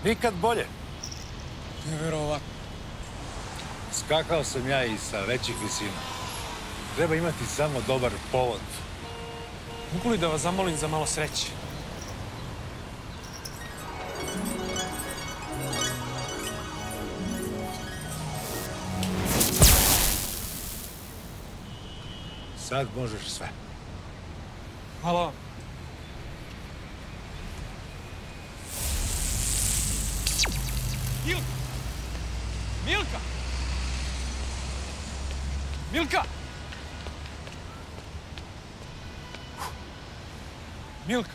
Nikad bolje. Neverovatno. Skakao sam ja i sa većih visina. Treba imati samo dobar povod. Mogu li da vas zamolim za malo sreće? Sad možeš sve. Hvala vam. Milka! Milka! Milka!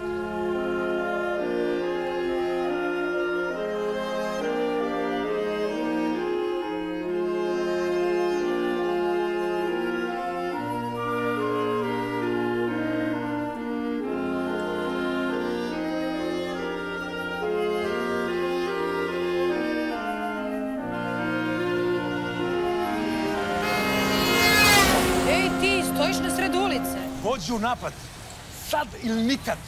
Stojiš na sred ulice. Pođi u napad. Sad ili nikad.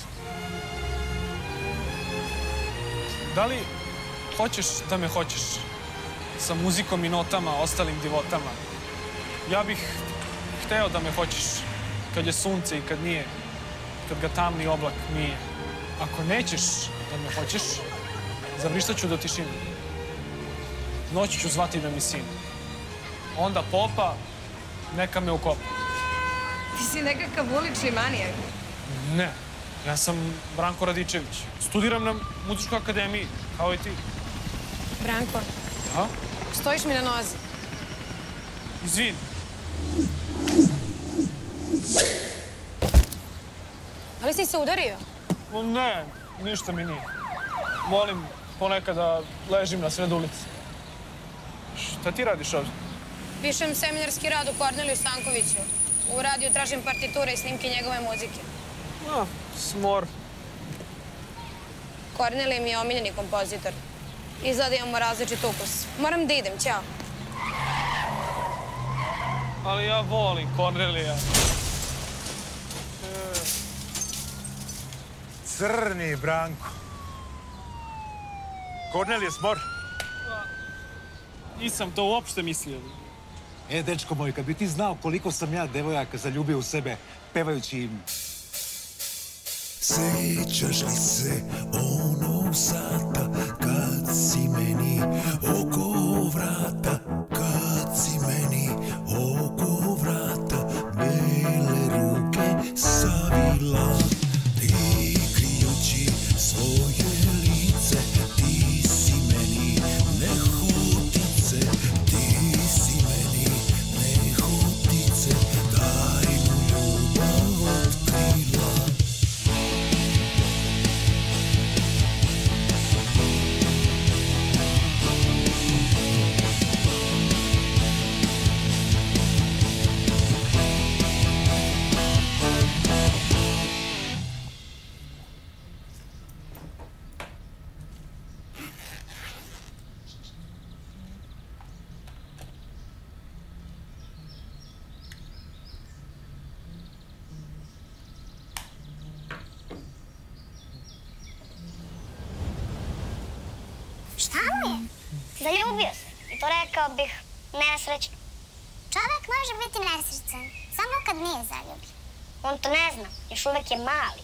Da li hoćeš da me hoćeš? Sa muzikom i notama, ostalim divotama. Ja bih hteo da me hoćeš. Kad je sunce i kad nije. Kad ga tamni oblak mije. Ako nećeš da me hoćeš, zavrištaću do tišine. Noći ću zvati da mi sin. Onda popa, neka me ukopa. Ti si nekakav ulični manijak. Ne, ja sam Branko Radičević. Studiram na muzičkoj akademiji, kao i ti. Branko, A? stojiš mi na nozi. Izvini. Da li si se udario? Ne, ništa mi nije. Volim ponekad da ležim na sred ulici. Šta ti radiš ovdje? Pišem seminarski rad u Korneliju Stankoviću. U radiju tražim partiture i snimke njegove muzike. Smor. Kornelij mi je omiljeni kompozitor. Izgleda imamo različit ukus. Moram da idem, ćao. Ali ja volim Kornelija. Crni Branko. Kornelije Smor. Nisam to uopšte mislio. Dečko moj, kad bi ti znao koliko sam ja devojaka zaljubio u sebe, pevajući im. Sećaš li se onog sata kad si meni oko vrata, kad si meni oko vrata bele ruke savila i krijući svoje lice, ti si meni nehotice, ti si meni nehotice, tajnu ljubav otkrila. Šta mu je? Zaljubio se. I to rekao bih nesrećno. Čovek može biti nesrećan, samo kad nije zaljubljen. On to ne zna, još uvek je mali.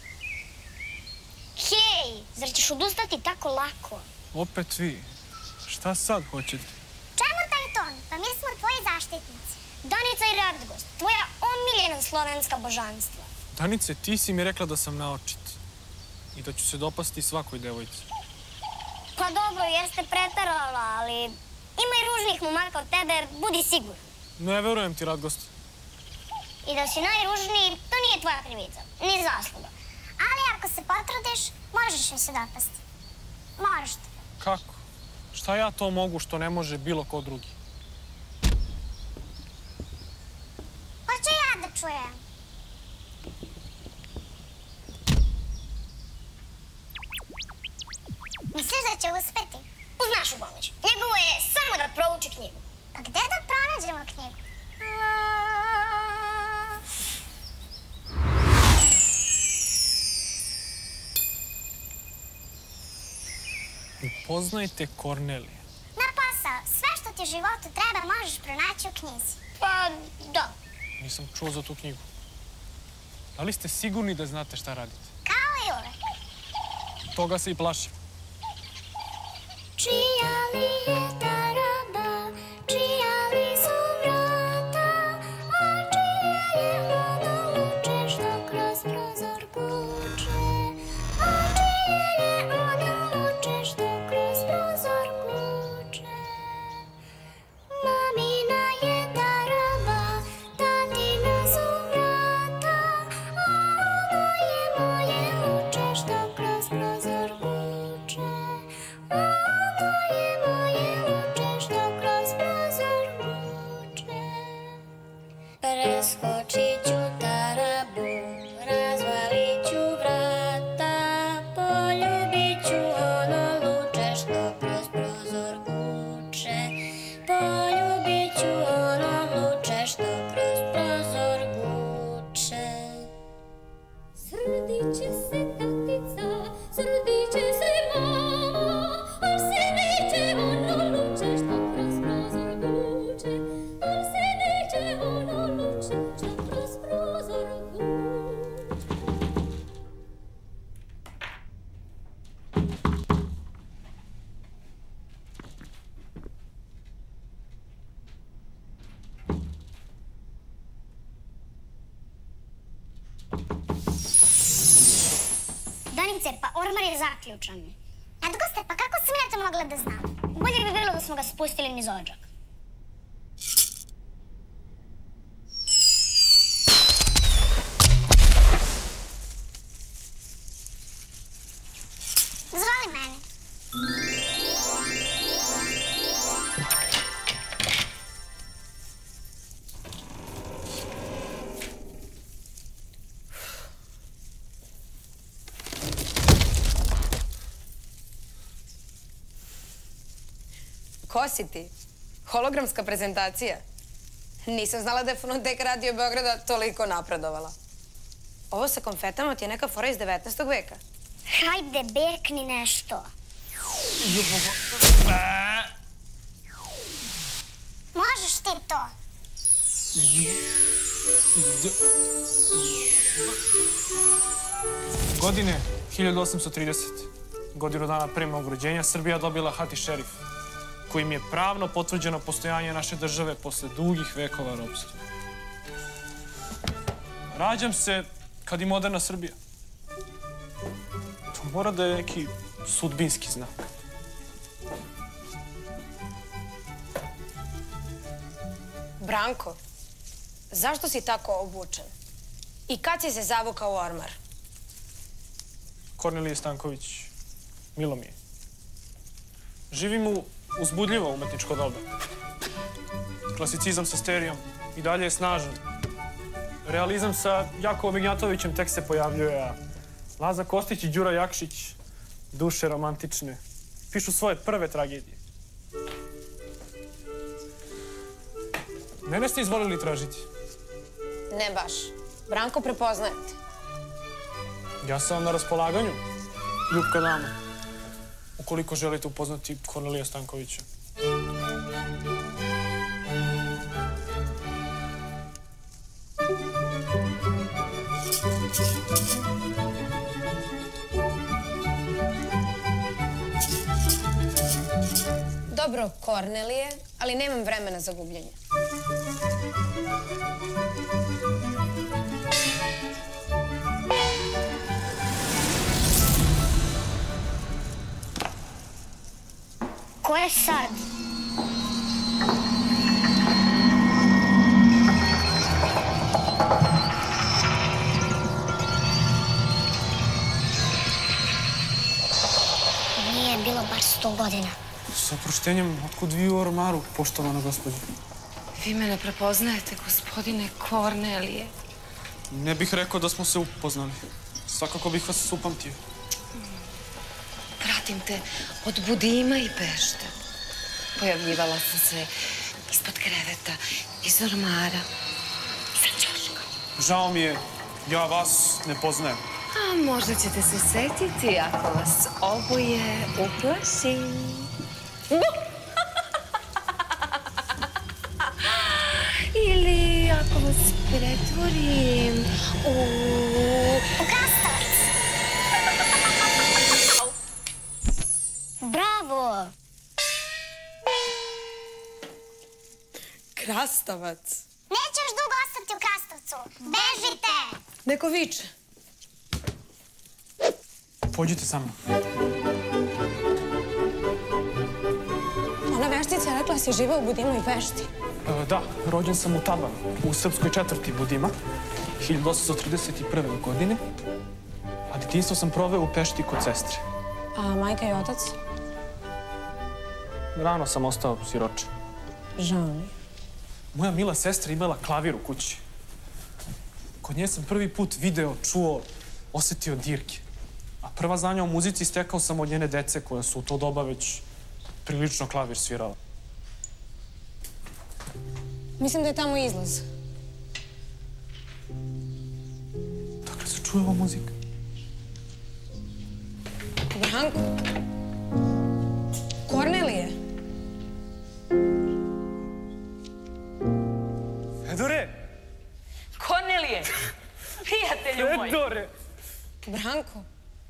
Hej, zar ćeš odustati tako lako? Opet vi. Šta sad hoćete? Čemu taj ton? Pa mi smo tvoji zaštitnici. Danica i Radgost, tvoja omiljena slovenska božanstva. Danice, ti si mi rekla da sam naočit. I da ću se dopasti svakoj devojci. Pa dobro, jeste pretarala, ali ima i ružnih momaka od tebe, budi siguran. Ne verujem ti, Radgost. I da si najružniji, to nije tvoja krivica, ni zasluga. Ali ako se potrudiš, možeš mi se dopasti. Moraš to. Kako? Šta ja to mogu što ne može bilo ko drugi? Hoću ja da čujem. Misliš da će uspeti? Uz našu pomoć. Njegovo je samo da prouči knjigu. Pa gde da pronađemo knjigu? poznajte Kornelija? Na posao, sve što ti u životu treba možeš pronaći u knjizi. Pa, da. Nisam čuo za tu knjigu. Da li ste sigurni da znate šta radite? Kao i uvek. Toga se i plašim. Čija li je ta roba, čija li su vrata, a čije je ono luče što kroz prozor kuče, a čije je ono luče što kroz prozor kuče. Mamina je ta roba, tatina su vrata, a ono je moje luče što kroz prozor kuče. Preskočit ću tarabu, razvalit ću vrata, poljubit ću ono luče što kroz prozor kuče, poljubit ću ono luče što kroz prozor kuče. Srdiće se tatica, srdiće se mama, al se neće ono luče što kroz prozor kuče, al se neće ono luče što kroz prozor kuče. Danice, pa ormar je zaključan. Edgoste, pa kako sam ja to mogla da znam? Bolje bi bilo da smo ga spustili niz odžak. Zvali mene. Ko si ti? Hologramska prezentacija? Nisam znala da je fonoteka Radio Beograda toliko napredovala. Ovo sa konfetama ti je neka fora iz 19. veka. Hajde, bekni nešto. Možeš ti to. Godine 1830. Godinu dana pre mog rođenja Srbija dobila Hati šerif, kojim je pravno potvrđeno postojanje naše države posle dugih vekova ropstva. Rađam se kad i moderna Srbija. To mora da je neki sudbinski znak. Branko, zašto si tako obučen? I kad si se zavukao u ormar? Kornelije Stanković, milo mi je. Živim u uzbudljivo umetničko doba. Klasicizam sa sterijom i dalje je snažan. Realizam sa Jakovom Ignjatovićem tek se pojavljuje, a Laza Kostić i Đura Jakšić, duše romantične, pišu svoje prve tragedije. Mene ste izvolili tražiti. Ne baš. Branko, prepoznajem te. Ja sam vam na raspolaganju, ljubka dama, ukoliko želite upoznati Kornelija Stankovića. Dobro, Kornelije, ali nemam vremena za gubljenje. Ko je sad? Nije bilo bar 100 godina. Sa oproštenjem, otkud vi u ormaru, poštovana gospođo? Vi me ne prepoznajete, gospodine Kornelije. Ne bih rekao da smo se upoznali. Svakako bih vas upamtio. Pratim te od Budima i Pešte. Pojavljivala sam se ispod kreveta, iz ormara, iza ćoška. Žao mi je, ja vas ne poznajem. A možda ćete se setiti ako vas oboje uplašim. Ili ako vas pretvorim U krastavac. Bravo! Krastavac. Neće još dugo ostati u krastavcu. Bežite! Neko viče. Pođite sa mnom. Ona veštica je rekla da si živeo u Budimu i Pešti. Da, rođen sam u Tabanu, u srpskoj četvrti Budima, 1831. godine, a detinjstvo sam proveo u Pešti kod sestre. A majka i otac? Rano sam ostao siroče. Žao mi. Moja mila sestra imala klavir u kući. Kod nje sam prvi put video, čuo, osetio dirke. A prva znanja o muzici stekao sam od njene dece koja su u to doba već prilično klavir svirala. Mislim da je tamo izlaz. Dakle se čuje ova muzika. Branko? Kornelije? Fedore! Kornelije! Prijatelju moj! Fedore! Branko?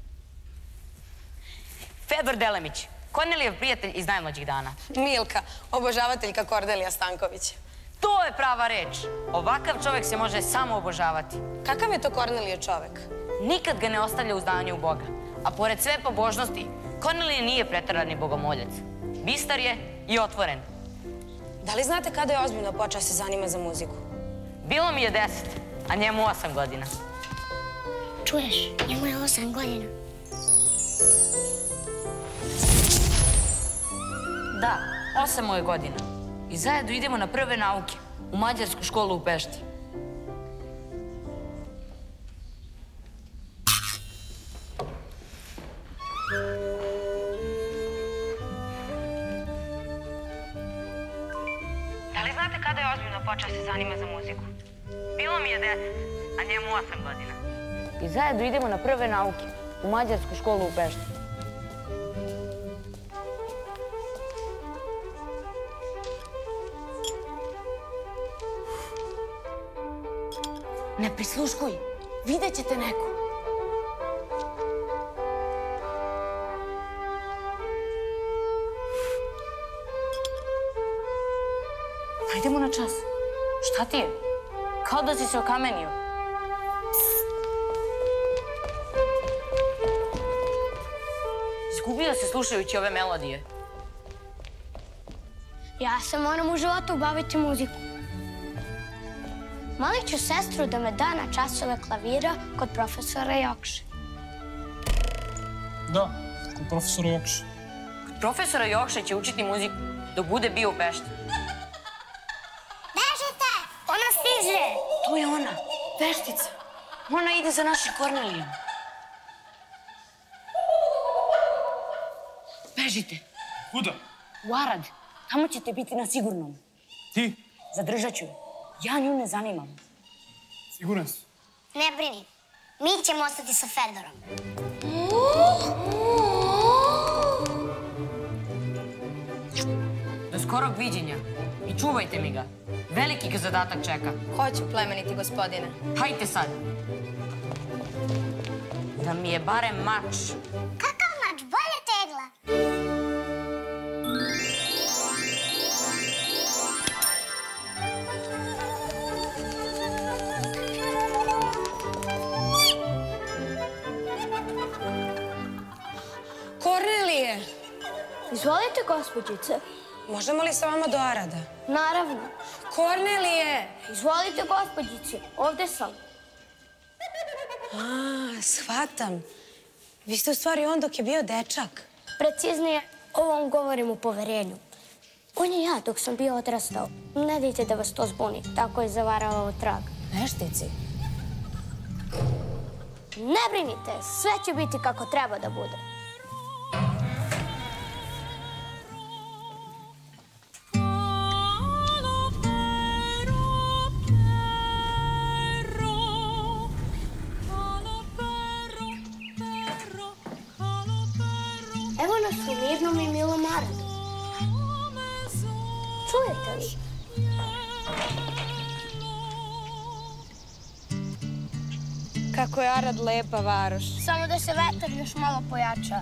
Fedor Delemić, Kornelijev prijatelj iz najmlađih dana. Milka, obožavateljka Kornelija Stankovića. To je prava reč. Ovakav čovjek se može samo obožavati. Kakav je to Kornelije čovek? Nikad ga ne ostavlja u zdanju u Boga. A pored sve pobožnosti, Kornelije nije preterani bogomoljac. Bistar je i otvoren. Da li znate kada je ozbiljno počeo se zanima za muziku? Bilo mi je 10, a njemu 8 godina. Čuješ, njemu je 8 godina. Da, 8 moje godina. I zajedno idemo na prve nauke u mađarsku školu u Pešti. Da li znate kada je ozbiljno počeo se zanima za muziku? Bilo mi je 10, a njemu 8 godina. I zajedno idemo na prve nauke u mađarsku školu u Pešti. Ne prisluškuj, vidjet ćete neko. Hajdemo na čas. Šta ti je? Kao da si se okamenio. Izgubio se slušajući ove melodije. Ja se moram u životu baviti muziku. Molit ću sestru da me da na časove klavira kod profesora Jokše. Da, kod profesora Jokše. Profesora Jokše će učiti muziku dok bude bio u Pešti. Bežite! Ona stiže! To je ona, Peštica. Ona ide za našim Kornelijom. Bežite. Kuda? U Arad. Tamo ćete biti na sigurnom. Ti? Zadržat ću je. Ja nju ne zanimam. Siguran si? Ne brini, mi ćemo ostati sa Fedorom. Do skorog viđenja. I čuvajte mi ga. Veliki ga zadatak čeka. Hoću, plemeniti gospodine. Hajte sad. Da mi je barem mač. Kakav mač, bolje tegla. Kornelije! Izvolite, gospođice. Možemo li sa vama do Arada? Naravno. Kornelije! Izvolite, gospođice. Ovde sam. Shvatam. Vi ste u stvari on dok je bio dečak. Preciznije, ovo vam govorim u poverenju. On je ja dok sam bio odrastao. Ne dajte da vas to zbuni. Tako je zavarao trag. Veštici. Ne brinite, sve će biti kako treba da bude. nas u mirnom i milom Aradu. Čujete li? Kako je Arad lepa varoš. Samo da se vetar još malo pojača.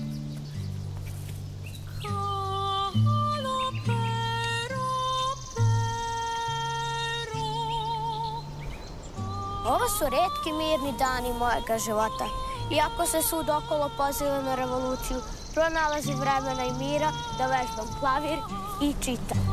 Ovo su retki mirni dani mojega života. Iako se sud okolo poziva na revoluciju, pronalazim vremena i mira da vežbam klavir i čitam.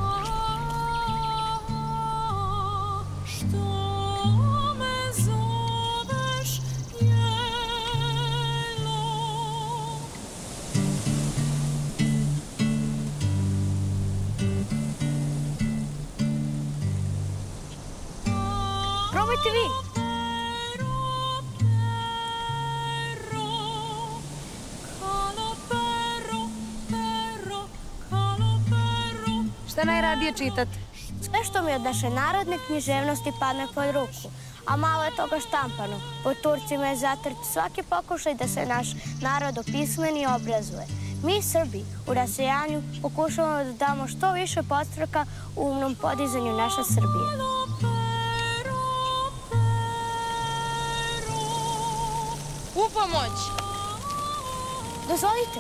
Probajte vi. Šta najradije čitate? Sve što mi od naše narodne književnosti padne pod ruku, a malo je toga štampano. Po Turcima je zatrt svaki pokušaj da se naš narod opismeni i obrazuje. Mi, Srbi, u rasejanju pokušavamo da damo što više podstraka u umnom podizanju naše Srbije. U pomoć! Dozvolite.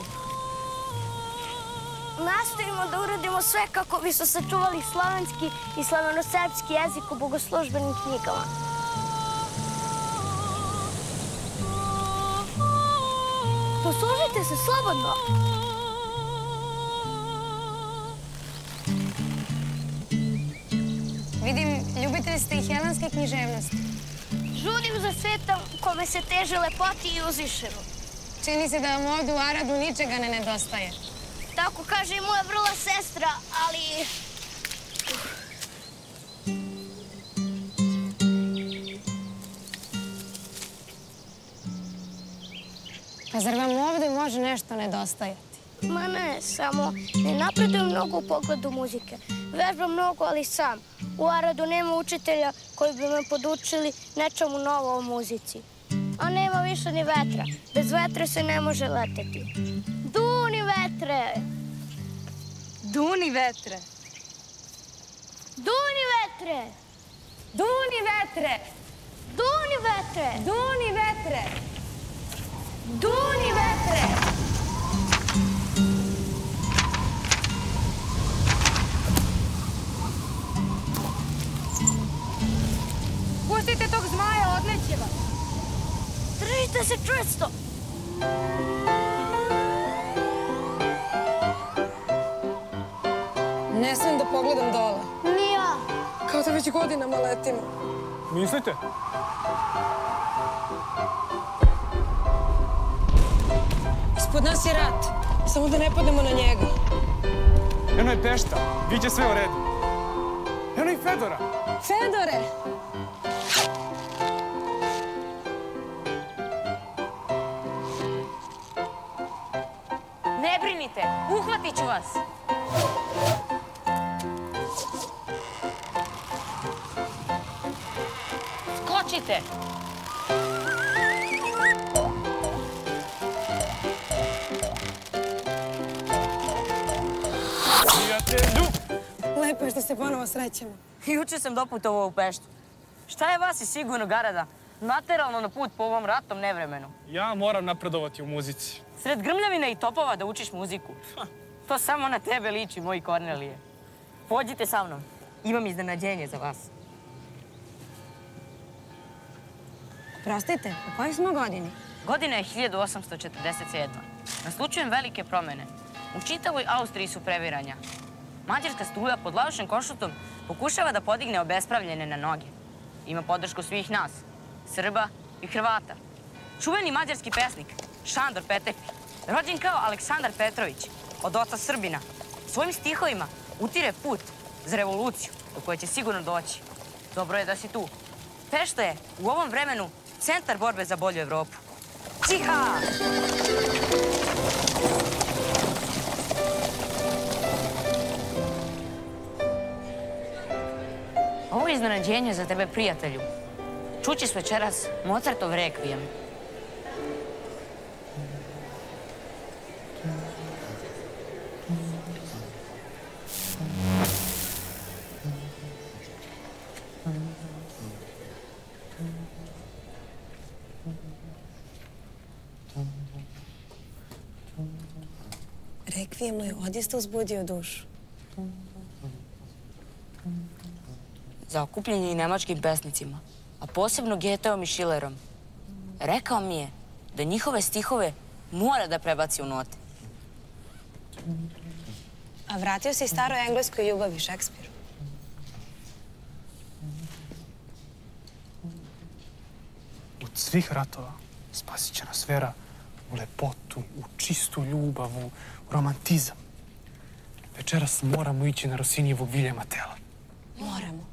Nastojimo da uradimo sve kako bi se sačuvali slovenski i slovenosrpski jezik u bogoslužbenim knjigama. Poslužite se slobodno. Vidim, ljubitelj ste i helenske književnosti. Žudim za svetom kome se teže lepoti i uzvišenu. Čini se da vam ovdje u Aradu ničega ne nedostaje. Tako kaže i moja vrla sestra, ali... Pa zar vam ovdje može nešto nedostajati? Ma ne, samo ne napredujem mnogo u pogledu muzike. Vežbam mnogo, ali sam. U Aradu nema učitelja koji bi me podučili nečemu novo o muzici. A nema više ni vetra. Bez vetra se ne može leteti. Duni vetre! Duni vetre! Duni vetre! Duni vetre! Duni vetre! Duni vetre! Duni vetre! Pustite tog zmaja, odneće vam. Držite se čvrsto! Ne smijem da pogledam dole. Ni ja. Kao da već godinama letimo. Mislite? Ispod nas je rat. Samo da ne pademo na njega. Eno je Pešta. Biće sve u redu. Eno i Fedora. Fedore! Ne brinite, uhvatit ću vas. Skočite. Prijatelju! Lepo je što se ponovo srećemo. Juče sam doputovao u Peštu. Šta je vas iz sigurnog Arada nateralo na put po ovom ratnom nevremenu? Ja moram napredovati u muzici. Sred grmljavina i topova da učiš muziku. To samo na tebe liči, moj Kornelije. Pođite sa mnom. Imam iznenađenje za vas. Prostite, u kojoj smo godini? Godina je 1847. Naslučujem velike promene. U čitavoj Austriji su previranja. Mađarska struja pod Lavošem Košutom pokušava da podigne obespravljene na noge. Ima podršku svih nas, Srba i Hrvata. Čuveni mađarski pesnik, Šandor Petefi, rođen kao Aleksandar Petrović, od oca Srbina, svojim stihovima utire put za revoluciju do koje će sigurno doći. Dobro je da si tu. Pešta je u ovom vremenu centar borbe za bolju Evropu. Ciha! Ovo je iznenađenje za tebe, prijatelju. Čućeš večeras Mozartov rekvijem. Rekvijem mu je odista uzbudio dušu. Za okupljenje i nemačkim pesnicima, a posebno Goetheom i Schillerom. Rekao mi je da njihove stihove mora da prebaci u note. A vratio se i staroj engleskoj ljubavi Šekspiru. Od svih ratova spasit će nas vera u lepotu, u čistu ljubav, u romantizam. Večeras moramo ići na Rossinijevog Viljema Tela. Moramo.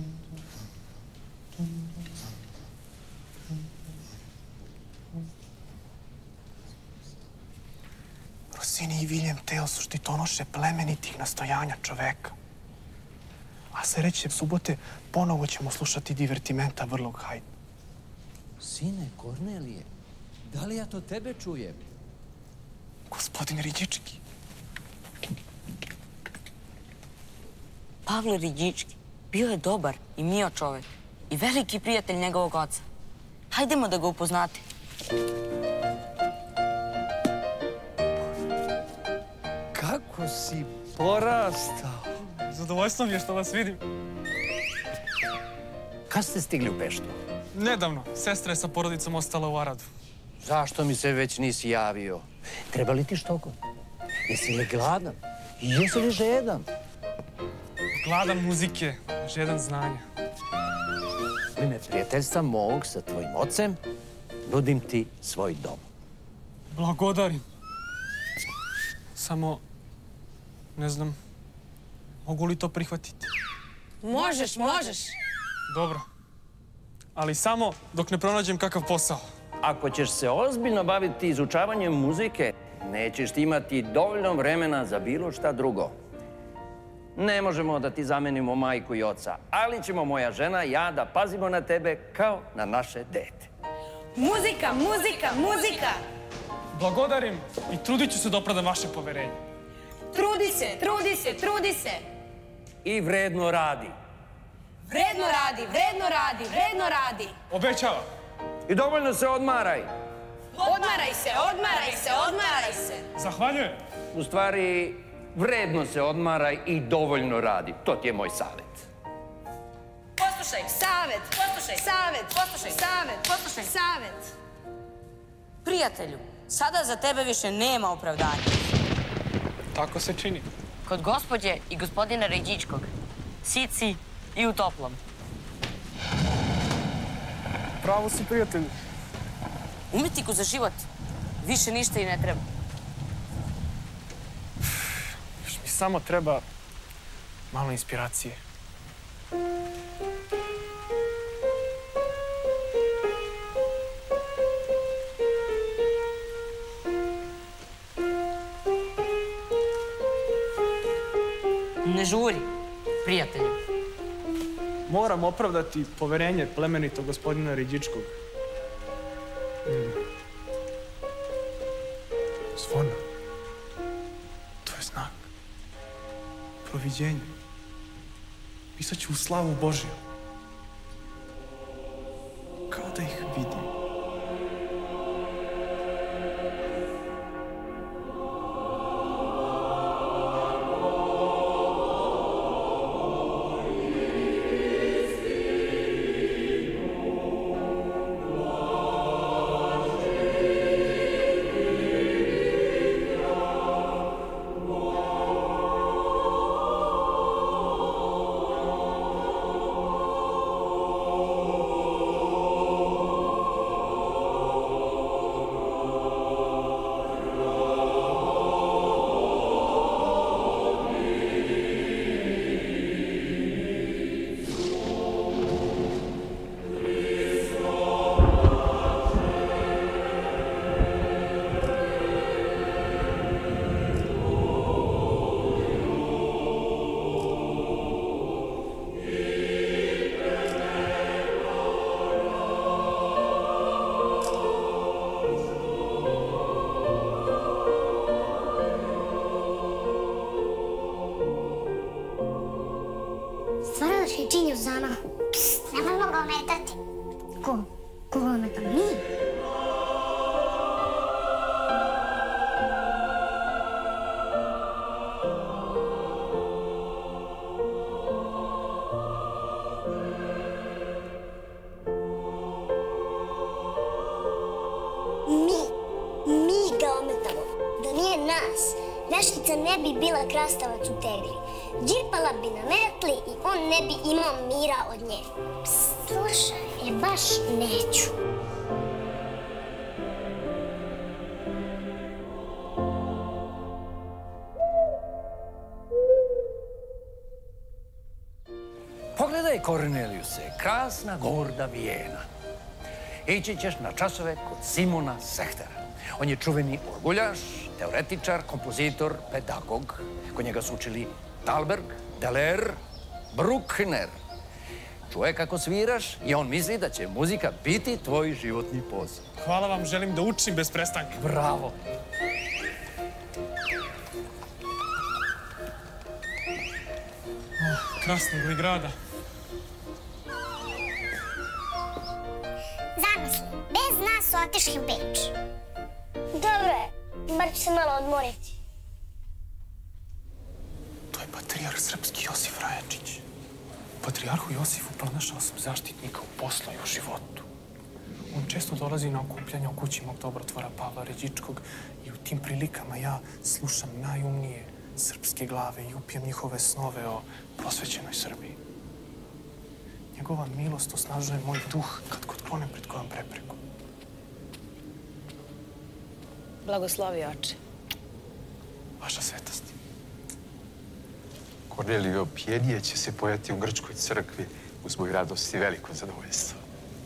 Rossini i Viljem Tell su štitonoše plemenitih nastojanja čoveka. A sledeće subote ponovo ćemo slušati divertimenta vrlog Haydna. Sine Kornelije, da li ja to tebe čujem? Gospodin Riđički. Pavle Riđički bio je dobar i mio čovek i veliki prijatelj njegovog oca. Hajdemo da ga upoznate. Kako si porastao? Zadovoljstvo mi je što vas vidim. Kad ste stigli u Peštu? Nedavno, sestra je sa porodicom ostala u Aradu. Zašto mi se već nisi javio? Treba li ti štoko? Jesi li gladan? Jesi li žedan? Gladan muzike, žedan znanja. U ime prijateljstva mog sa tvojim ocem, nudim ti svoj dom. Blagodarim. Samo, ne znam, mogu li to prihvatiti? Možeš, možeš. Dobro. Ali samo dok ne pronađem kakav posao. Ako ćeš se ozbiljno baviti izučavanjem muzike, nećeš ti imati dovoljno vremena za bilo šta drugo. Ne možemo da ti zamenimo majku i oca, ali ćemo moja žena i ja da pazimo na tebe kao na naše dete. Muzika, muzika, muzika! Blagodarim i trudit ću se da opravdam vaše poverenje. Trudi se, trudi se, trudi se! I vredno radi. Vredno radi, vredno radi, vredno radi! Obećavam. I dovoljno se odmaraj. Odmaraj se, odmaraj se, odmaraj se! Zahvaljujem. U stvari, vredno se odmaraj i dovoljno radi. To ti je moj savjet. Poslušaj, savet! Poslušaj, savet! Poslušaj, savet! Poslušaj, savet! Prijatelju, sada za tebe više nema opravdanja. Tako se čini. Kod gospođe i gospodina Riđičkog. Sici i u toplom. Pravo si, prijatelju. Umetniku za život više ništa i ne treba. Još mi samo treba malo inspiracije. Ne žuri, prijatelju. Moram opravdati poverenje plemenitog gospodina Riđičkog. Zvono. To je znak. Proviđenje. Pisaću u slavu Božiju. Kao da ih vidim. ometalo. Da nije nas, veštica ne bi bila krastavac u tegli. Džipala bi na metli i on ne bi imao mira od nje. Slušaj, baš neću. Pogledaj, Kornelijuse, krasna, gorda Vijena. Ići ćeš na časove kod Simona Sechtera. On je čuveni orguljaš, teoretičar, kompozitor, pedagog. Kod njega su učili Thalberg, Deler, Bruckner. Čuje kako sviraš i on misli da će muzika biti tvoj životni poziv. Hvala vam, želim da učim bez prestanka. Bravo! Krasnog li grada. Zamisli, bez nas su otišli u Beč. Dobro je, bar ću se malo odmoriti. To je patrijarh srpski Josif Rajačić. Patrijarhu Josifu pronašao sam zaštitnika u poslu i u životu. On često dolazi na okupljanja u kući mog dobrotvora Pavla Ređičkog i u tim prilikama ja slušam najumnije srpske glave i upijem njihove snove o prosvećenoj Srbiji. Njegova milost osnažuje moj duh kad god klonem pred kojom prepreku. Blagoslovi, oče. Vaša svetost. Kornelije Opjedije će se pojati u grčkoj crkvi uz moju radost i veliko zadovoljstvo.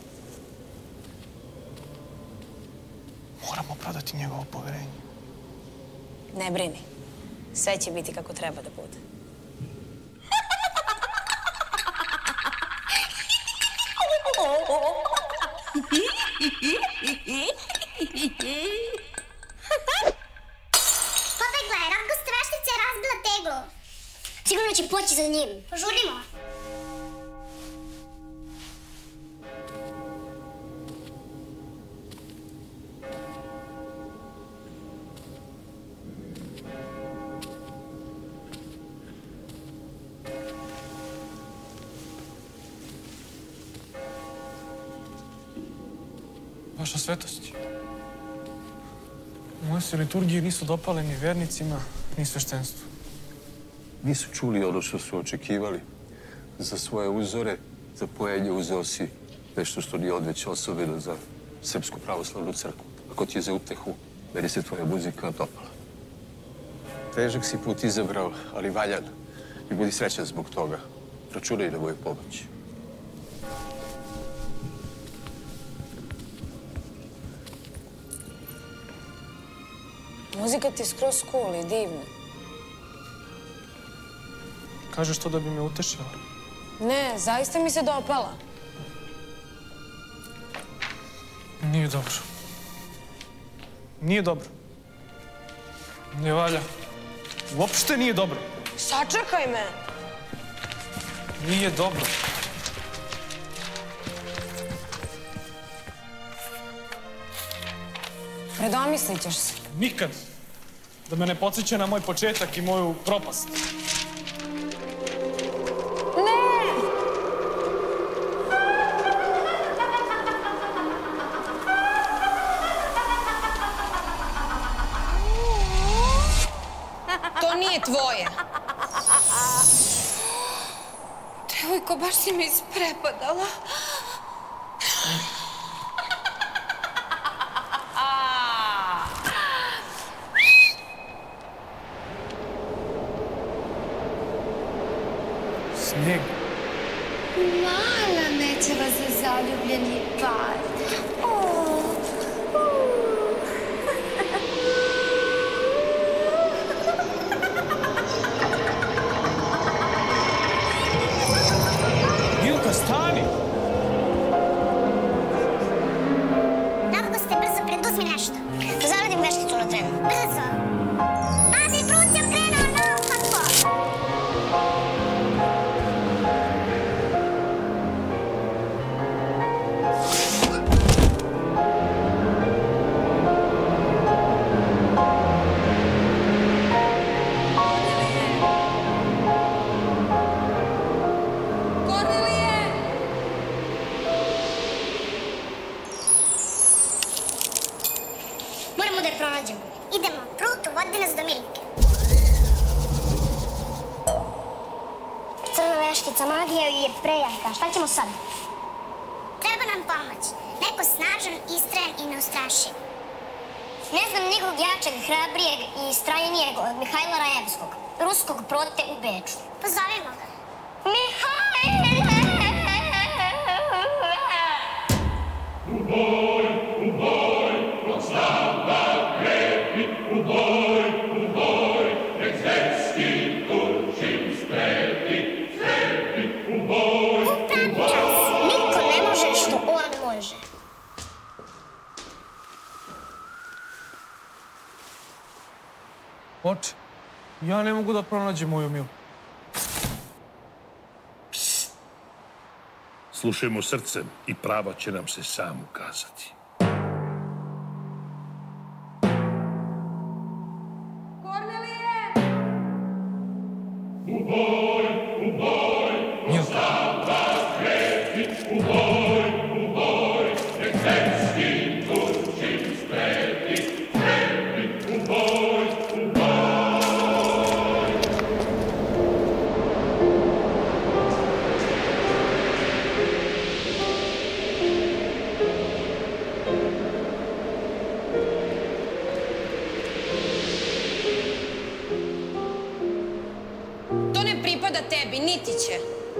Moramo prodati njegovo poverenje. Ne brini. Sve će biti kako treba da bude. Pobegla je, Rangosta veštica je razbila teglu. Sigurno će poći za njim. Požurimo. Vaša svetost. Moje se liturgije nisu dopale ni vernicima, ni sveštenstvu. Nisu čuli ono što su očekivali. Za svoje uzore, za pojenje uzeo si nešto što nije odveć osobeno za Srpsku pravoslavnu crkvu. Ako ti je za utehu, meni se tvoja muzika dopala. Težak si put izabrao, ali valjan. I budi srećan zbog toga. Računaj na moju pomoć. Muzika ti je skroz cool i divna. Kažeš to da bi me utešila? Ne, zaista mi se dopala. Nije dobro. Nije dobro. Ne valja. Uopšte nije dobro. Sačekaj me. Nije dobro. Predomislit ćeš se. Nikad. Da me ne podsjeća na moj početak i moju propast. To nije tvoje. Devojko, baš si me isprepadala. Sneg. Mala mečeva za zaljubljeni par. Milka, stani! Rangoste, brzo, preduzmi nešto. Da zaradim vešticu na trenu. Brzo. Pazi, put sam krenuo naopako. Moramo da je pronađemo. Idemo, Pluto, vodi nas do Miljke. Crna veštica, magija je prejaka. Šta ćemo sad? Treba nam pomoć. Neko snažan, istrajan i neustrašiv. Ne znam nikog jačeg, hrabrijeg i istrajenijeg od Mihajla Rajevskog, ruskog prote u Beču. Pozovimo ga. Mihajle! U boj, dok slava krepi, u boj, nek zverski tučim strepi, u boj. U pravi čas. Niko ne može što on može. Oče, ja ne mogu da pronađem moju Milu. Slušajmo srcem i prava će nam se sam ukazati. Kornelije! U boj, slava krepi, u boj, nek zverski tučim strepi, u boj. To ne pripada tebi, niti će.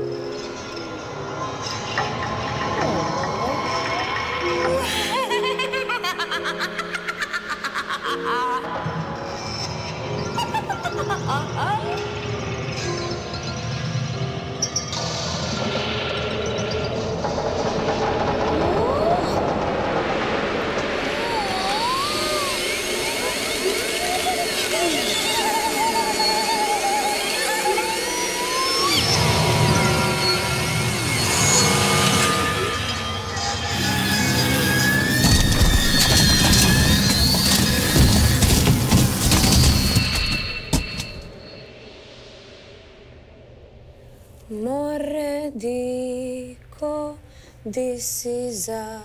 More diko, di si za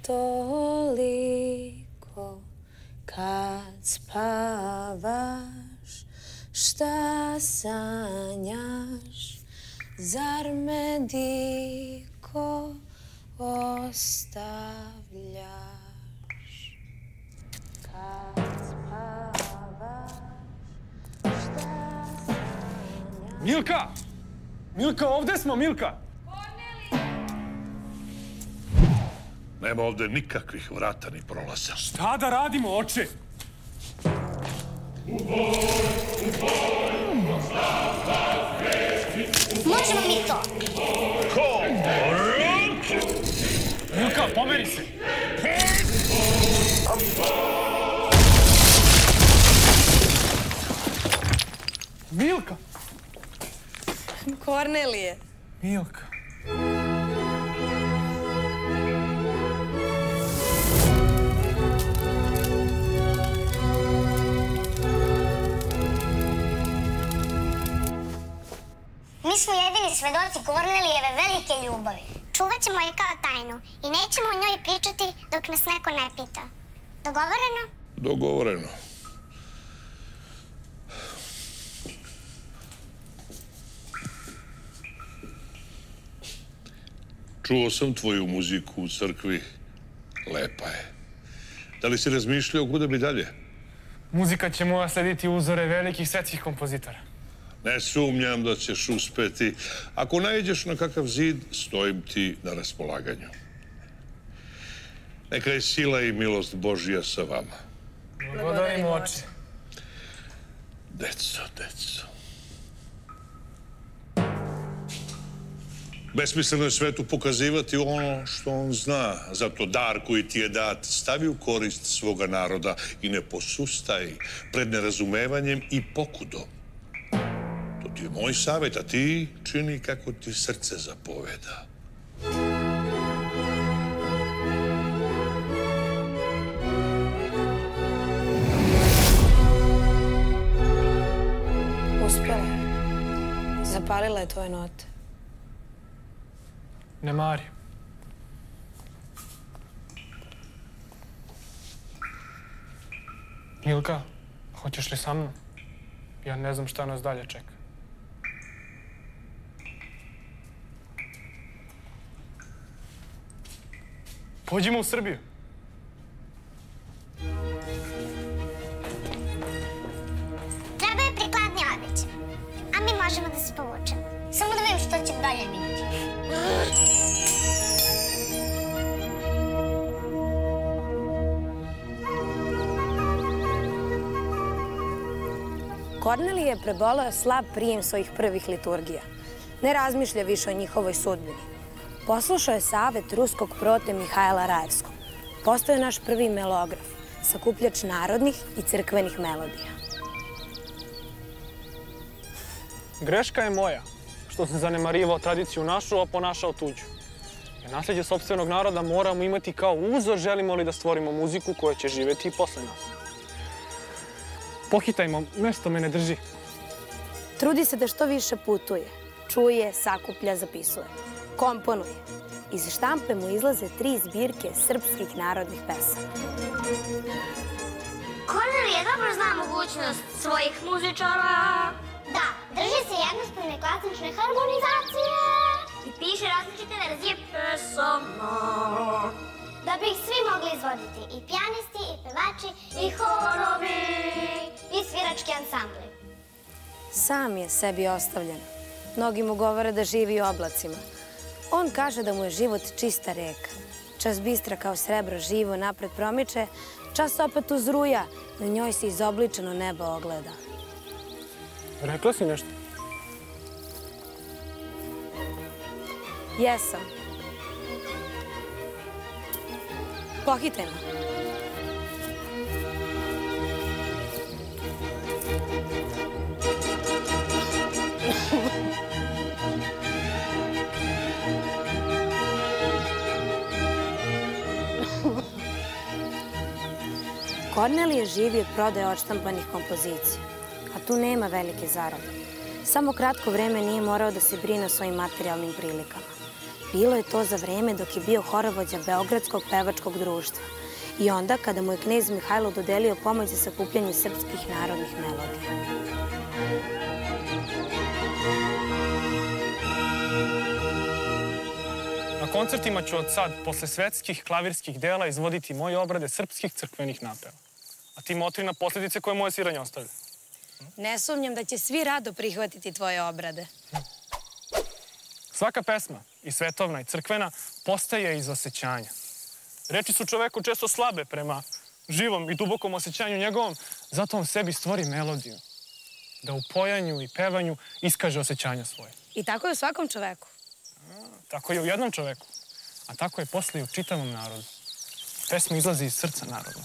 toliko, kad spavaš, šta sanjaš, zar me diko ostavljaš? Kad spavaš, šta sanjaš? Milka! Milka, ovde smo, Milka! Nema ovde nikakvih vrata ni prolaza. Šta da radimo, oče? Možemo mi to. Milka, pomeri se! Milka! Kornelije. Milka. Mi smo jedini svedoci Kornelijeve velike ljubavi. Čuvat ćemo je kao tajnu i nećemo o njoj pričati dok nas neko ne pita. Dogovoreno? Dogovoreno. Čuo sam tvoju muziku u crkvi. Lepa je. Da li si razmišljao kuda bi dalje? Muzika će moja slediti uzore velikih svetskih kompozitora. Ne sumnjam da ćeš uspeti. Ako naiđeš na kakav zid, stojim ti na raspolaganju. Neka je sila i milost Božja sa vama. Blagodarim, oče. Deco, deco. Besmisleno je svetu pokazivati ono što on zna. Zato dar koji ti je dat stavi u korist svoga naroda i ne posustaj pred nerazumevanjem i pokudom. To ti je moj savjet, a ti čini kako ti srce zapoveda. Uspela je. Zapalila je tvoje note. Ne mari. Milka, hoćeš li sa mnom? Ja ne znam šta nas dalje čeka. Pođimo u Srbiju. Treba je prikladnija odeća, a mi možemo da se povučemo. Samo da vidim što će dalje biti. Kornelije je preboleo slab prijem svojih prvih liturgija. Ne razmišlja više o njihovoj sudbini. Poslušao je savet ruskog prote Mihajla Rajevskog. Postao je naš prvi melograf, sakupljač narodnih i crkvenih melodija. Greška je moja, što sam zanemarivao tradiciju našu, a ponašao tuđu. Jer nasljeđe sopstvenog naroda moramo imati kao uzor, želimo li da stvorimo muziku koja će živeti i posle nas. Pohitajmo, nešto me ne drži. Trudi se da što više putuje. Čuje, sakuplja, zapisuje. Komponuje. Iz štampe mu izlaze 3 zbirke srpskih narodnih pesama. Kornelije dobro zna mogućnost svojih muzičara. Da, drži se jednostavne klasične harmonizacije i piše različite verzije pesama. Da bi ih svi mogli izvoditi, i pijanisti, i pevači, i horovi, i svirački ansambli. Sam je sebi ostavljen. Mnogi mu govore da živi u oblacima. On kaže da mu je život čista reka. Čas bistra kao srebro živo napred promiče, čas opet uzruja, na njoj se izobličeno nebo ogleda. Rekla si nešto? Jesam. Pohitajmo. Kornelije živi od prodaje odštampanih kompozicija, a tu nema velike zarade. Samo kratko vreme nije morao da se brine o svojim materijalnim prilikama. Bilo je to za vreme dok je bio horovođa Beogradskog pevačkog društva i onda kada mu je knez Mihajlo dodelio pomoć za sakupljanje srpskih narodnih melodija. Na koncertima ću od sad, posle svetskih klavirskih dela, izvoditi moje obrade srpskih crkvenih napeva. A ti motri na posljedice koje moje sviranje ostavlja. Ne sumnjam da će svi rado prihvatiti tvoje obrade. Svaka pesma, i svetovna i crkvena, postaje iz osjećanja. Reči su čoveku često slabe prema živom i dubokom osjećanju njegovom, zato on sebi stvori melodiju. Da u pojanju i pevanju iskaže osjećanja svoje. I tako je u svakom čoveku. Tako je u jednom čoveku, a tako je posle i u čitavom narodu. Pesma izlazi iz srca narodnog.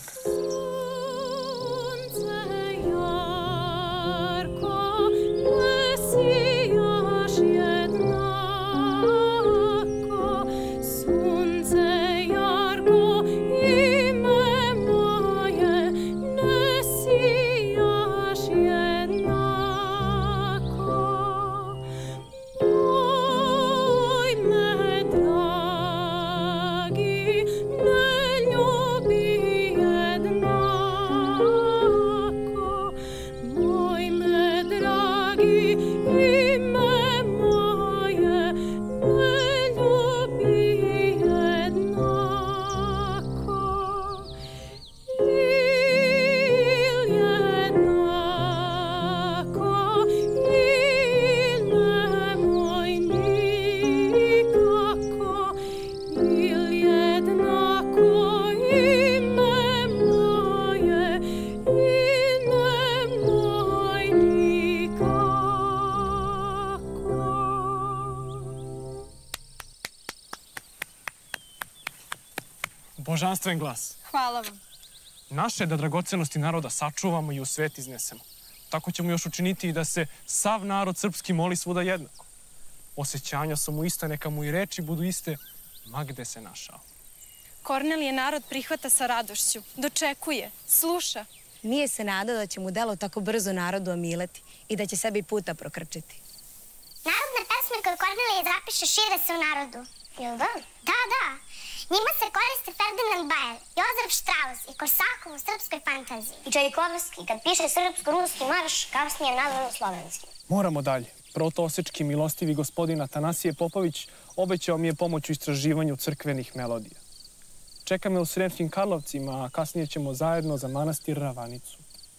Božanstven glas. Hvala vam. Naše da dragocenosti naroda sačuvamo i u svet iznesemo. Tako ćemo još učiniti i da se sav narod srpski moli svuda jednako. Osjećanja su mu iste, neka mu i reči budu iste, ma gde se našao. Kornelije narod prihvata sa radošću, dočekuje, sluša. Nije se nadao da će mu delo tako brzo narodu omileti i da će sebi puta prokrčiti. Narodne pesme koje Kornelije zapiše šire se u narodu. Jel da? Da, da. Njima se koriste Ferdinand Bajer, Jozef Štraus i Korsakov u srpskoj fantaziji. I Čajkovski, kad piše srpsko-ruski marš, kasnije nazvano slovenskim. Moramo dalje. Protoosečki milostivi gospodin Atanasije Popović obećao mi je pomoć u istraživanju crkvenih melodija. Čeka me u Sremskim Karlovcima, a kasnije ćemo zajedno za manastir Ravanicu.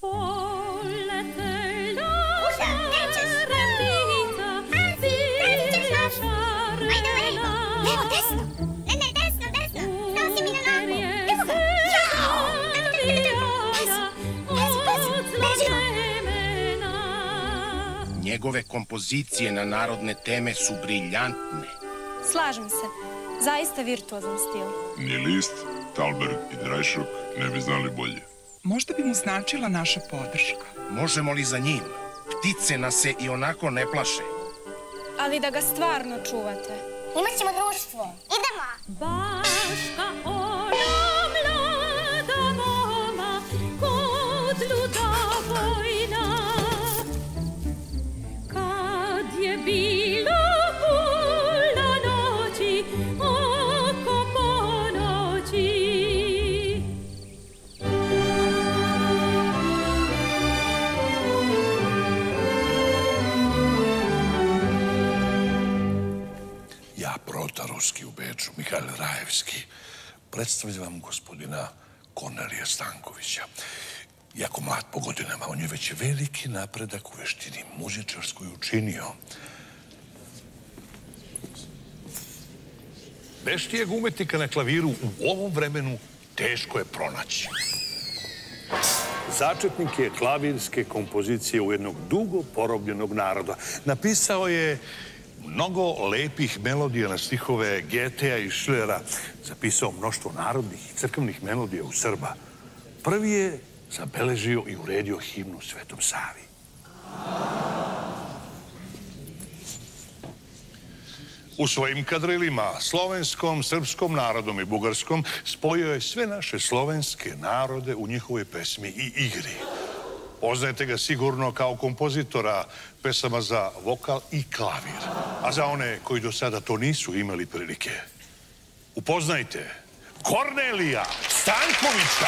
Njegove kompozicije na narodne teme su briljantne. Slažem se. Zaista virtuozan stil. Ni Liszt, Thalberg i Dreischrock ne bi znali bolje. Možda bi mu značila naša podrška. Možemo li za njim? Ptice nas se i onako ne plaše. Ali da ga stvarno čuvate. Imaćemo društvo. Idemo! Baška ona mlada moma kod Ludovojna. Kad je bilo pola noći, oko ponoći. Ja, protaruski u Beču, Mihajl Rajevski, predstavljam vam gospodina Kornelija Stankovića. Iako mlad po godinama, on je već veliki napredak u veštini muzičarskoj učinio. Veštijeg umetnika na klaviru u ovom vremenu teško je pronaći. Začetnik je klavirske kompozicije u jednog dugo porobljenog naroda. Napisao je mnogo lepih melodija na stihove Getea i Schillera. Zapisao mnoštvo narodnih i crkvenih melodija u Srba. Prvi je zabeležio i uredio himnu Svetom Savi. U svojim kadrilima, slovenskom, srpskom narodom i bugarskom, spojio je sve naše slovenske narode u njihovoj pesmi i igri. Poznajete ga sigurno kao kompozitora pesama za vokal i klavir. A za one koji do sada to nisu imali prilike, upoznajte Kornelija Stankovića.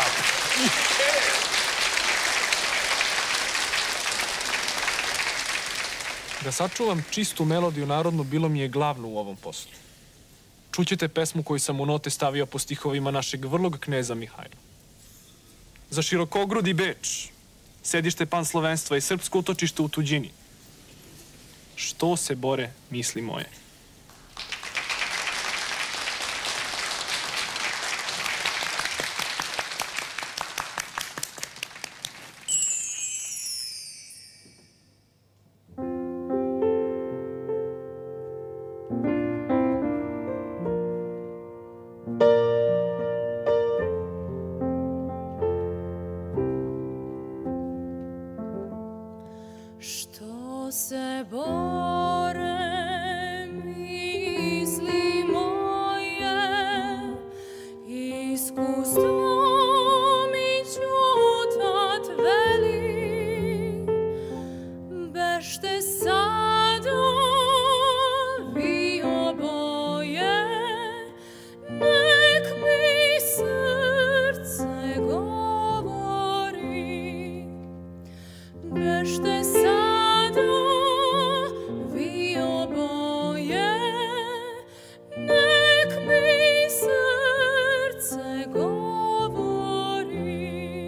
Da sačuvam čistu melodiju narodnu bilo mi je glavno u ovom poslu. Čućete pesmu koju sam u note stavio po stihovima našeg vrlog kneza Mihajla. Za širokogrudi Beč, sedište panslovenstva i srpsko utočište u tuđini. Što se bore misli moje? Što se bore misli moje, iskustvo mi ćutat veli, bešte sado vi oboje, nek mi srce govori, bešte sado vi oboje, nek mi srce govori.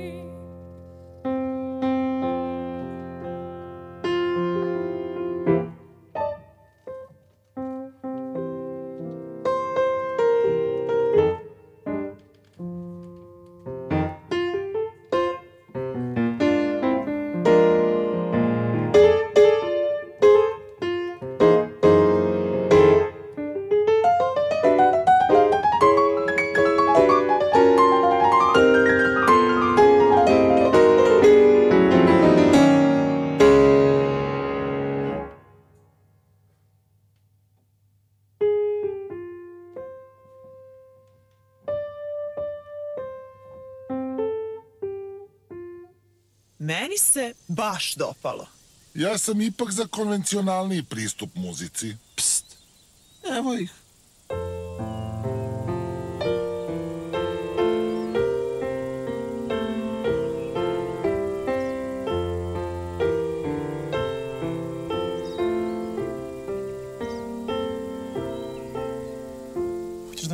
Meni se baš dopalo. Ja sam ipak za konvencionalniji pristup muzici. Pst, evo ih.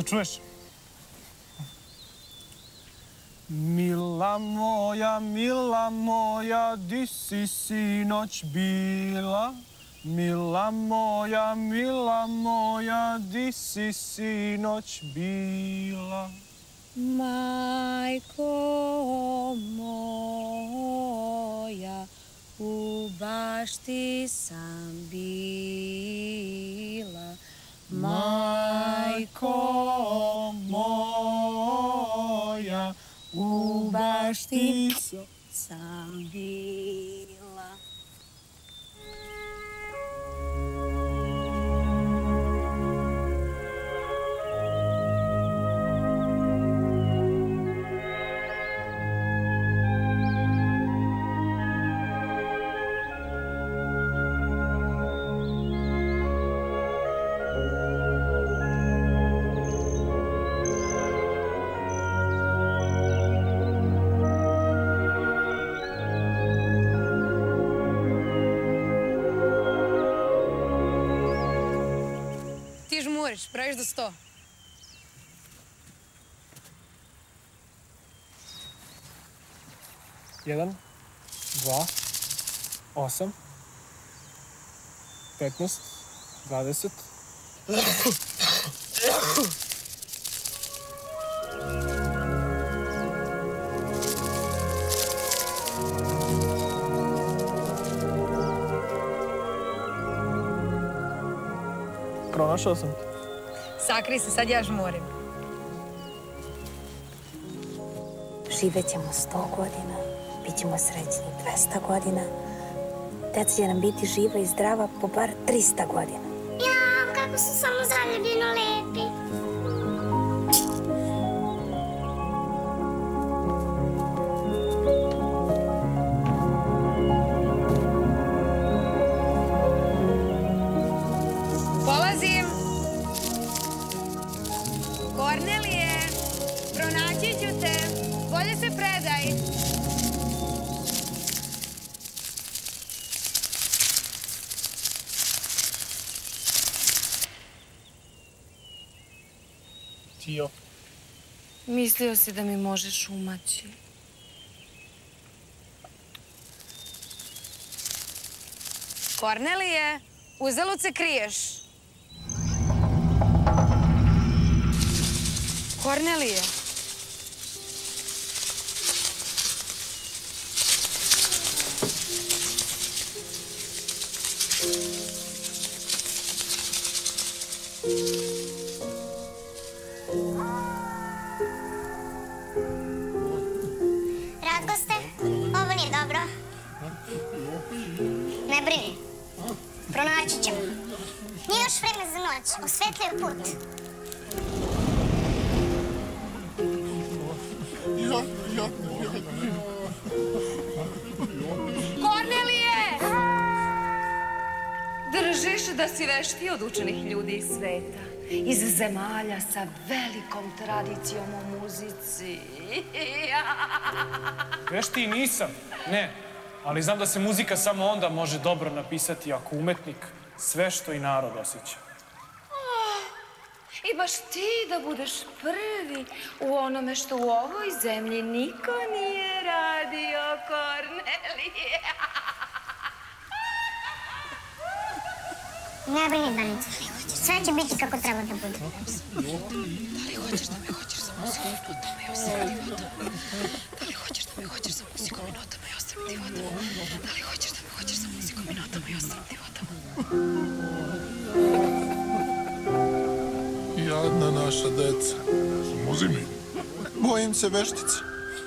čuješ? Mila moja, di si sinoć bila? Mila moja, di si sinoć bila? Majko moja, u bašti sam bila. Majko moja, u bašti sam bila. Praviš do 100. Jedan, 2, 8, 15, 20. Pronašao sam. Sakri se, sad ja žmurim. Živet ćemo 100 godina, bit ćemo srećni 200 godina. Deca će nam biti živa i zdrava po bar 300 godina. Ja, kako su samo zaljubljeno lepi. Polazim. Kornelije, pronaći ću te. Bolje se predaj. Tio. Mislio si da mi možeš umaći. Kornelije, uzalud se kriješ. Kornelije. Radgoste, ovo nije dobro. Ne brini. Pronaći ćemo. Nije još vreme za noć. Osvetljaju put. Kornelije! Držiš da si veštiji od učenih ljudi iz sveta. Iz zemalja sa velikom tradicijom u muzici. Veštiji nisam, ne. Ali znam da se muzika samo onda može dobro napisati ako umetnik sve što i narod osjeća. I baš ti da budeš prvi u onome što u ovoj zemlji niko nije radio, Kornelije. Ne brini, Danica. Sve će biti kako treba da bude. Da li hoćeš da me hoćeš sa muzikom i notama i ostalim divotama? Da li hoćeš da me hoćeš sa muzikom i notama i ostalim divotama? Da li hoćeš da me hoćeš sa muzikom i notama i ostalim divotama? Jadna naša deca. Pomozi mi. Bojim se veštice.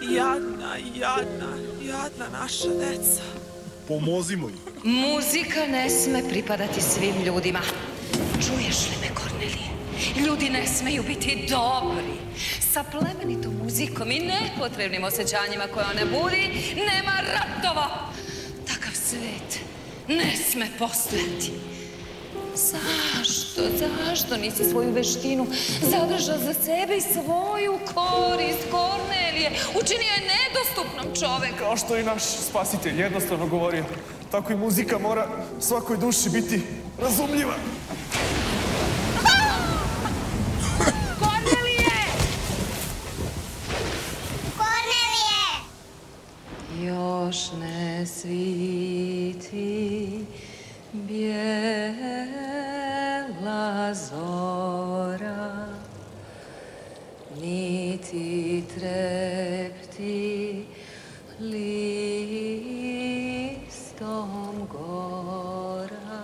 Jadna naša deca. Pomozimo im. Muzika ne sme pripadati svim ljudima. Čuješ li me, Kornelije? Ljudi ne smeju biti dobri. Sa plemenitom muzikom i nepotrebnim osjećanjima koje ona budi, nema ratova. Takav svet ne sme postojati. Zašto nisi svoju veštinu zadržao za sebe i svoju korist, Kornelije? Učinio je nedostupnom čoveku. Kao što i naš spasitelj jednostavno govorio, tako i muzika mora svakoj duši biti razumljiva. Kornelije! još ne sviti bijela zora, niti trepti listom gora,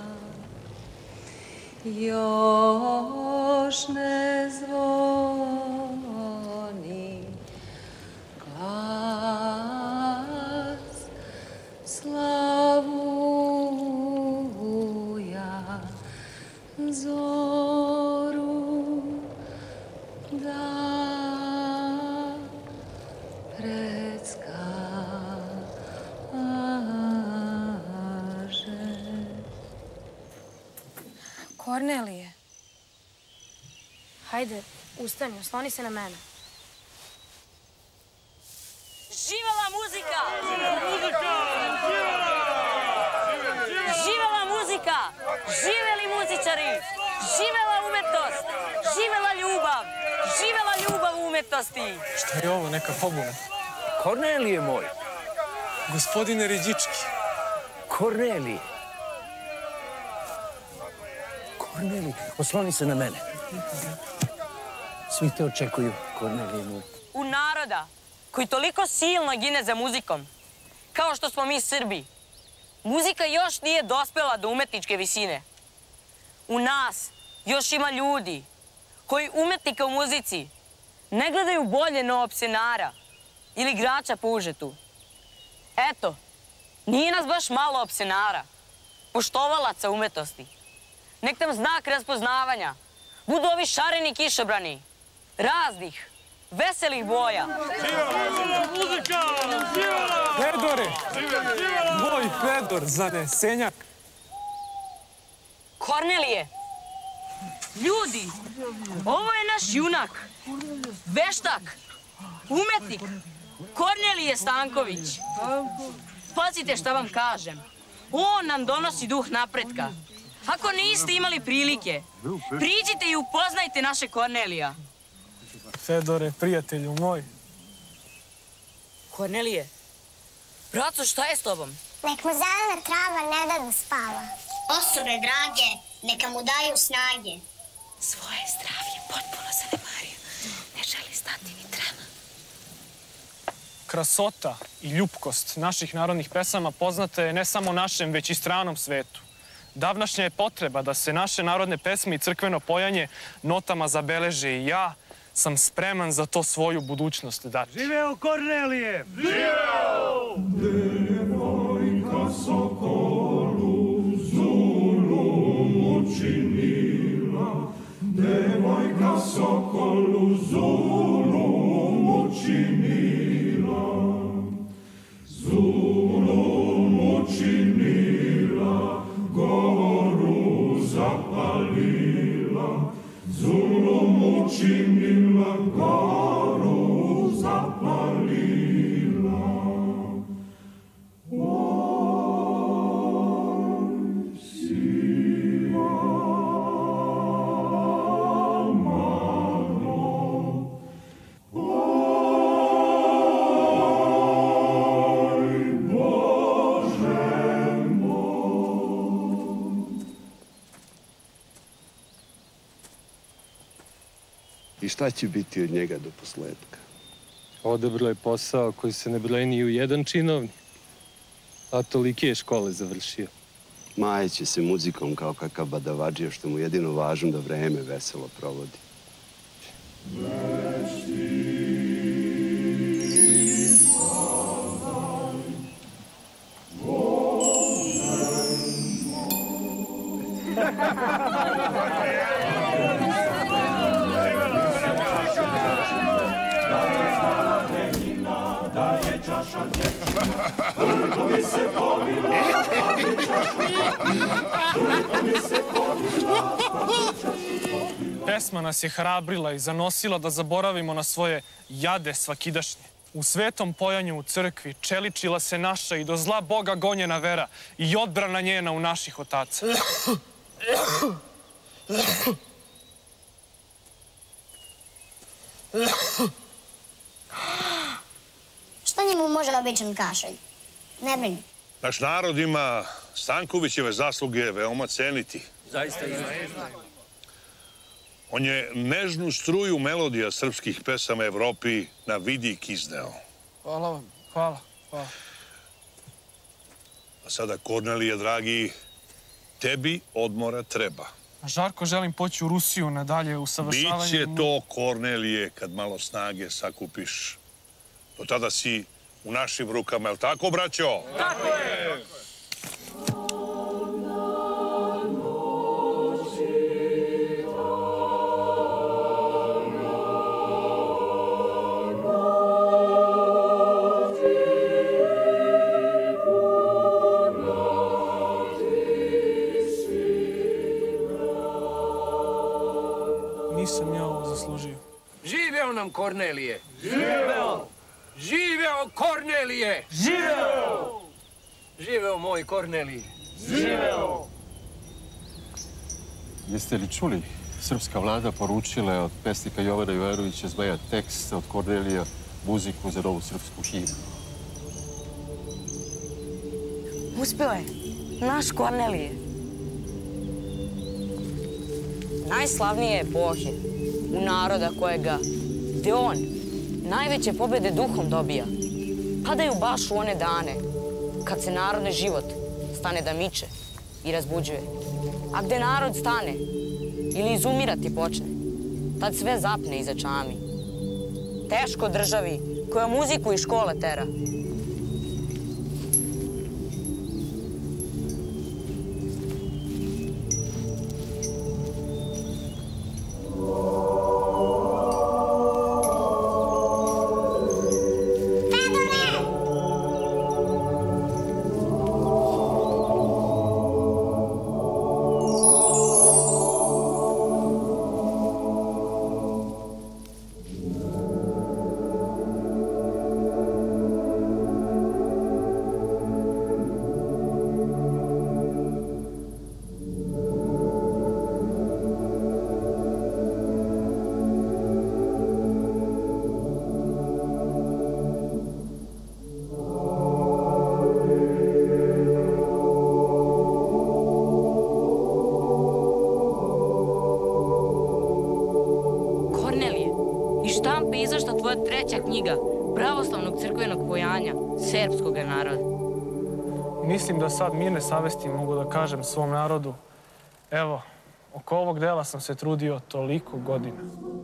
još ne zvoni glas slavuja zoru da predskaže. Kornelije, hajde, ustani, osloni se na mene. Živela muzika! Živela muzika! Živeli muzičari! Živela umetnost! Živela ljubav! Živela ljubav u umetnosti! Šta je ovo, neka pobuna? Kornelije moj! Gospodine Riđički! Kornelije! Kornelije, osloni se na mene. Svi te očekuju, Kornelije moj. U naroda koji toliko silno gine za muzikom, kao što smo mi Srbi, muzika još nije dospela do umetničke visine. U nas još ima ljudi koji umetnika u muzici ne gledaju bolje na opsjenara ili igrača po užetu. Eto, nije nas baš malo opsjenara, poštovalaca umetnosti. Nek nam znak raspoznavanja budu ovi šareni kišobrani, raznih, veselih boja. Fedore! Moj Fedor, zanesenjak! Kornelije! Ljudi! Ovo je naš junak, veštak, umetnik, Kornelije Stanković. Pazite šta vam kažem. On nam donosi duh napretka. Ako niste imali prilike, priđite i upoznajte naše Kornelija. Fedore, prijatelju moj. Kornelije, braco, šta je s tobom? Nek mu zelena trava ne da mu spava. Osobe drage, neka mu daju snage. Svoje zdravlje potpuno zanemario. Ne želi stati ni trema. Krasota i ljupkost naših narodnih pesama poznata je ne samo našem, već i stranom svetu. Davnašnja je potreba da se naše narodne pesme i crkveno pojanje notama zabeleže i ja sam spreman za to svoju budućnost dati. Živeo Kornelije! Živeo! Devojka sokolu zulum učinila, devojka sokolu zulum učinila, zulum učinila, goru zapalila, zulum učinila, goru zapalila. Oj, siva maglo, oj, Bože moj. I šta će biti od njega do posledka? Odabrao je posao koji se ne broji ni u jedan činovnik, a tolike je škole završio. Majeće se muzikom kao kakav badavadžija, što mu jedino važno da vreme veselo provodi. Pesma nas je hrabrila i zanosila da zaboravimo na svoje jade svakidašnje. U svetom pojanju u crkvi čeličila se naša i do zla Boga gonjena vera i odbrana njena u naših otaca. Šta njemu može običan kašalj? Ne brini. Naš narod ima Stankovićeve zasluge veoma ceniti. Zaista ima. On je nežnu struju melodija srpskih pesama Evropi na vidik izneo. Hvala vam. Hvala. A sada, Kornelije, dragi, tebi odmora treba. Žarko, želim poći u Rusiju na dalje usavršavanje. Biće to, Kornelije, kad malo snage sakupiš. Do tada si u našim rukama, je li tako, braćo? Tako je! Nisam ja ovo zaslužio. Živeo nam Kornelije! Živeo! Živeo Kornelije! Živeo! Živeo moj Kornelije! Živeo! Jeste li čuli? Srpska vlada poručila je od pesnika Jovana Ivanovića Zmaja tekst, od Kornelija muziku za novu srpsku himnu. Uspeo je. Naš Kornelije. Najslavnije epohe u naroda kojega, gde on najveće pobede duhom dobija, padaju baš u one dane kad se narodni život stane da miče i razbuđuje. A gde narod stane ili izumirati počne, tad sve zapne iza čami. Teško državi koja muziku iz škole tera. Izašla tvoja treća knjiga pravoslavnog crkvenog pojanja srpskog naroda. Mislim da sad mirne savesti mogu da kažem svom narodu, evo, oko ovog dela sam se trudio toliko godina.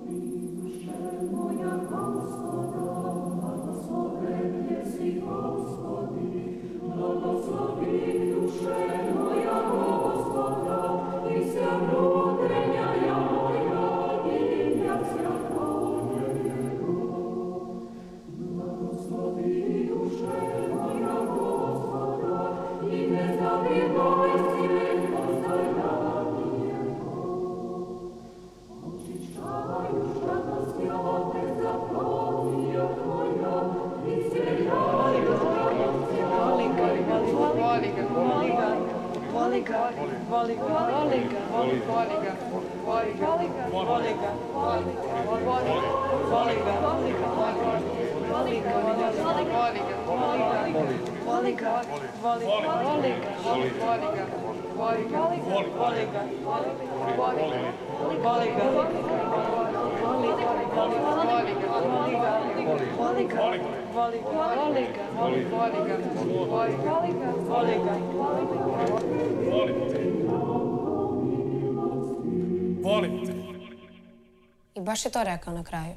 Volim te. I baš je to rekao na kraju.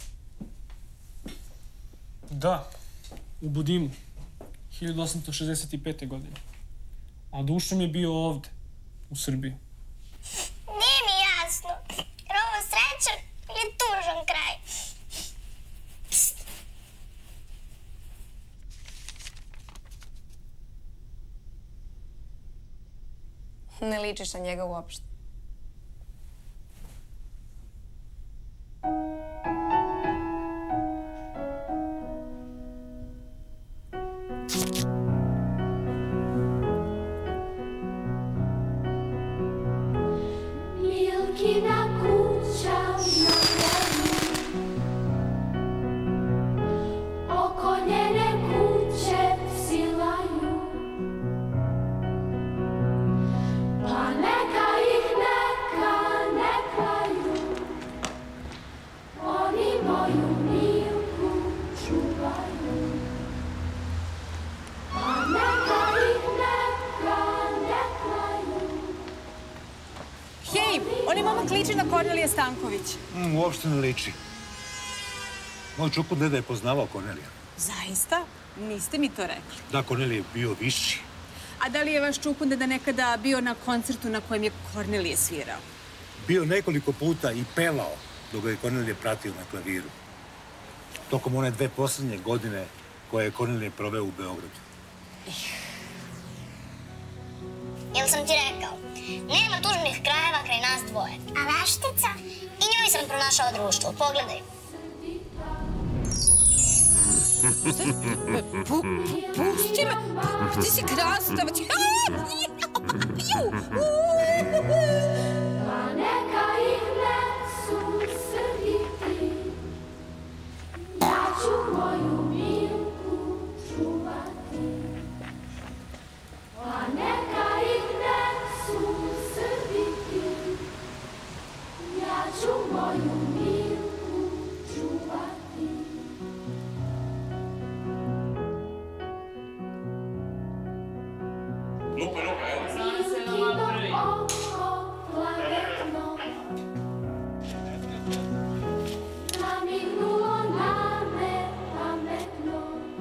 Da, u Budimu, 1865. godine. A dušom je bio ovde, u Srbiji. Nije mi jasno, jer ovo srećan ili tužan kraj. Ne ličiš na njega uopšte. Milkina kuća na gradu, oko njene kuće zvuk liči na Kornelija Stanković. Uopšte ne liči. Moj čukun deda je poznavao Kornelija. Zaista? Niste mi to rekli. Da, Kornelije je bio viši. A da li je vaš čukun deda nekada bio na koncertu na kojem je Kornelije svirao? Bio nekoliko puta i pevao dok ga je Kornelije pratio na klaviru. Tokom one 2 poslednje godine koje je Kornelije proveo u Beogradu. Jel sam ti rekao? Nema tužnih krajeva kraj nas dvoje. A veštica? I njoj sam pronašao društvo. Pogledaj. Pusti me! Ti si krastavac! Pa neka ih ne susrditi, ja ću moju Milku čuvati. Pa neka ih ne susrditi, ja ću moju Milku čuvati. Lupa, evo. Namignulo na me pametno,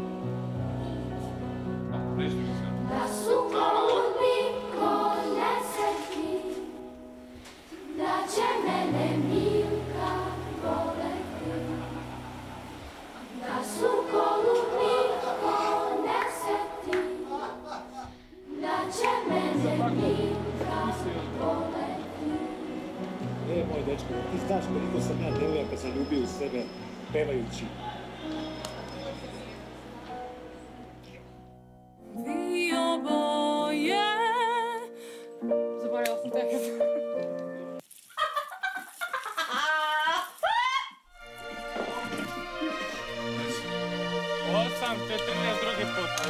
da su niko ne seti, da će mene Milka voleti. Da su niko ne seti, da će mene Milka voleti. Moj dečko, ti znaš koliko sam ja devojaka zaljubio u sebe pevajući. Vi oboje... Zaboravila sam tekst. Osam te 13 drugi put.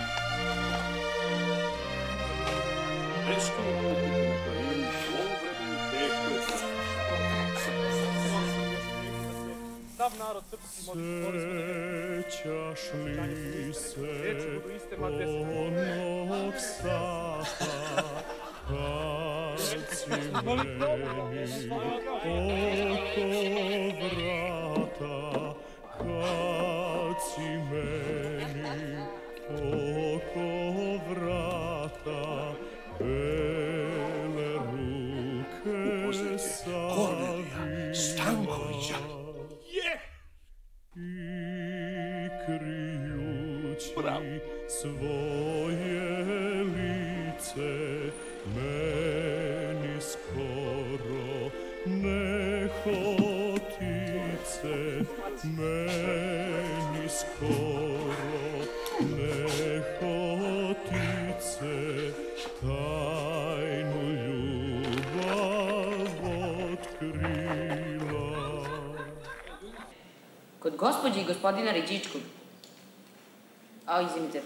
Dečko, na klaviru, u ovom vremenu teško je. Sav narod srpski može Sećaš li se onog sata kad si meni oko vrata, kad si meni oko vrata, bele ruke savila. Stankovića. I krijući svoje lice meni skoro nehotice, meni skoro nehotice, tajnu ljubav otkrila. Kod gospođe i gospodina Riđičkog. A, izvinite.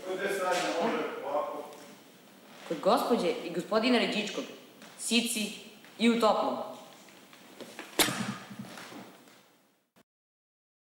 Kod gospođe i gospodina Riđičkog. Sici i u toplom.